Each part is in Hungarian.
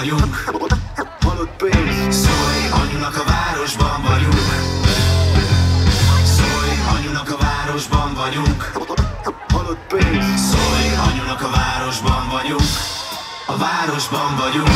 vagyunk. Halott pénz. Szólj, anyunak a városban vagyunk. Szólj, anyunak a városban vagyunk. Halott pénz. Szólj, anyunak a városban vagyunk. A városban vagyunk.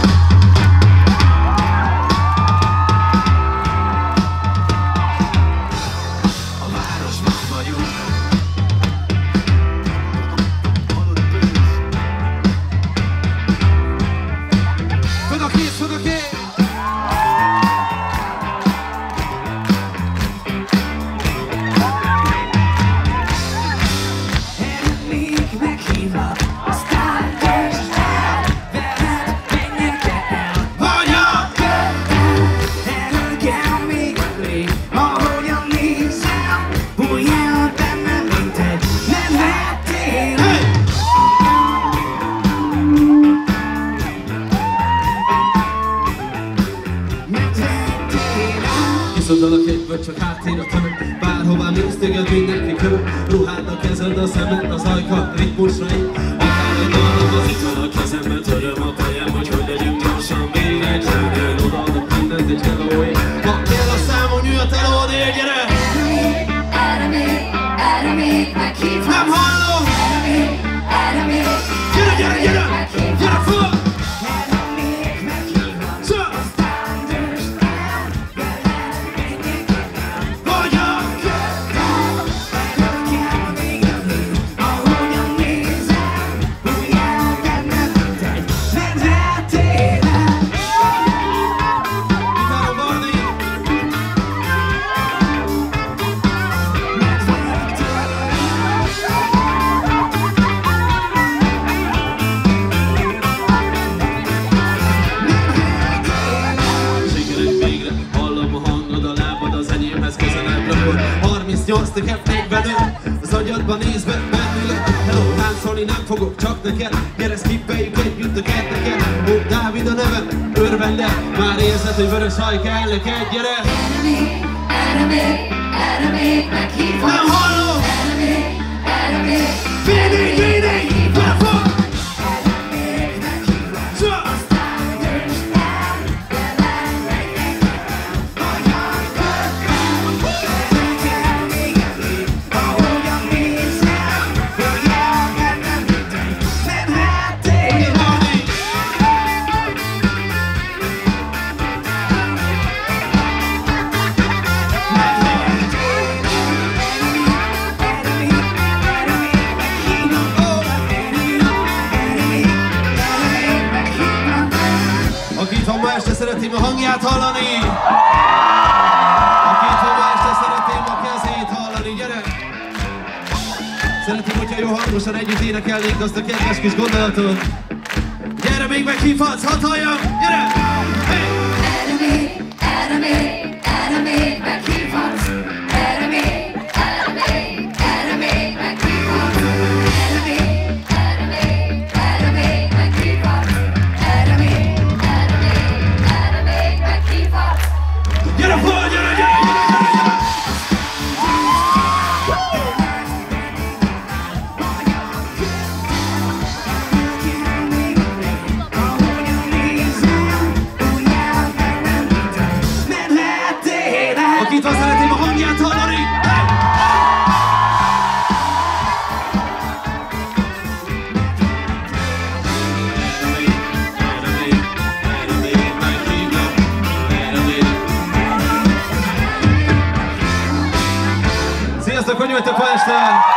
Kiszondalak egyből, csak háttérre török. Bárhová mész, téged mindenki körök. Ruhádnak kezed a szemed, az ajka ritmusra így. Akár egy dallam az ital a kezembe, töröm a fejem, hogy legyünk gyorsan még egy zsűrén. Odaadok mindent egy helóig. Ha kell a számon, jöhet elódél, gyere! Erre még meghívhatsz. Nem hallom! Erre még gyere, gyere, gyere! Gyere föl! Neked még belül, az agyadban nézve bennülök. Hello, táncolni nem fogok, csak neked. Gyere, skippeljük együtt a ketteket. Ó, Dávid a nevem, örvende. Már érzed, hogy vörös haj kell neked, gyere! Erre még meghívhatsz. Nem hallom! Erre még Védény! Gyere fog! Aki itt van ma este, szeretném a hangját hallani! Aki itt van ma este, szeretném a kezét hallani, gyere! Szeretném, hogyha jó hangosan együtt énekelnénk azt a kedves kis gondolatot. Gyere, még meghívhatsz, hadd halljam! Gyere! Hey! Erre még meghívhatsz. Erre még meghívhatsz. Erre még meghívhatsz. Gyere föl, gyere, gyere, gyere, gyere! Aki itt van, szeretném a hangját hallani! Sziasztok, hogy jöttek ma este?